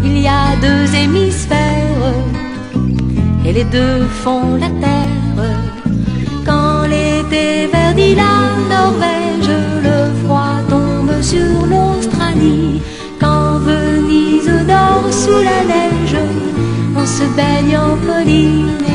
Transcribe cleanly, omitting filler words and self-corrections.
il y a deux hémisphères et les deux font la terre. Quand l'été verdit la Norvège, le froid tombe sur l'Australie. Quand Venise dort sous la neige, on se baigne en Polynésie.